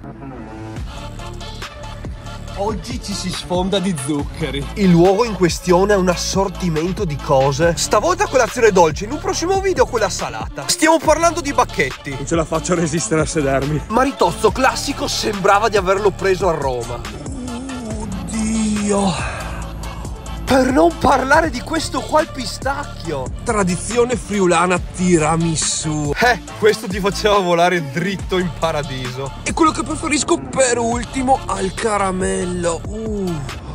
Oggi ci si sfonda di zuccheri. Il luogo in questione ha un assortimento di cose. Stavolta colazione dolce, in un prossimo video quella salata. Stiamo parlando di bacchetti. Non ce la faccio a resistere a sedermi. Maritozzo classico sembrava di averlo preso a Roma. Oddio. Per non parlare di questo qua il pistacchio. Tradizione friulana tiramisù. Questo ti faceva volare dritto in paradiso. E quello che preferisco per ultimo al caramello.